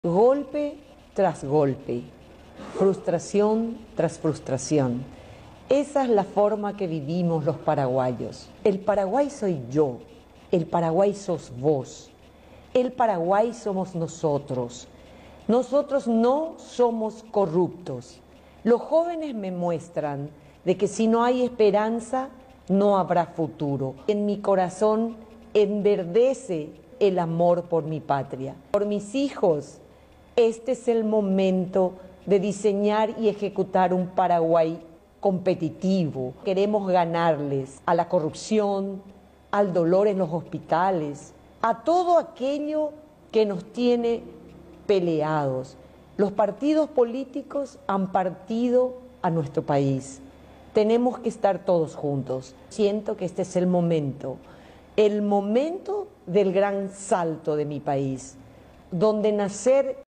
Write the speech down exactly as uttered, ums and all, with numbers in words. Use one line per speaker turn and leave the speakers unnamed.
Golpe tras golpe, frustración tras frustración. Esa es la forma que vivimos los paraguayos. El Paraguay soy yo, el Paraguay sos vos, el Paraguay somos nosotros. Nosotros no somos corruptos. Los jóvenes me muestran de que si no hay esperanza, no habrá futuro. En mi corazón enverdece el amor por mi patria, por mis hijos. Este es el momento de diseñar y ejecutar un Paraguay competitivo. Queremos ganarles a la corrupción, al dolor en los hospitales, a todo aquello que nos tiene peleados. Los partidos políticos han partido a nuestro país. Tenemos que estar todos juntos. Siento que este es el momento, el momento del gran salto de mi país, donde nacer